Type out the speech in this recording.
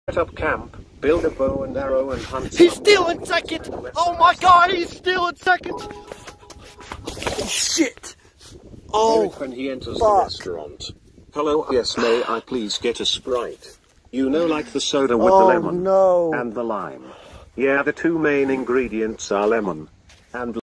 Set up camp, build a bow and arrow and hunt. He's still in second! Oh my god, he's still in second! Oh, shit! Oh, when he enters fuck. the restaurant. Hello, yes, may I please get a Sprite? You know, like the soda with the lemon no. and the lime. Yeah, the two main ingredients are lemon and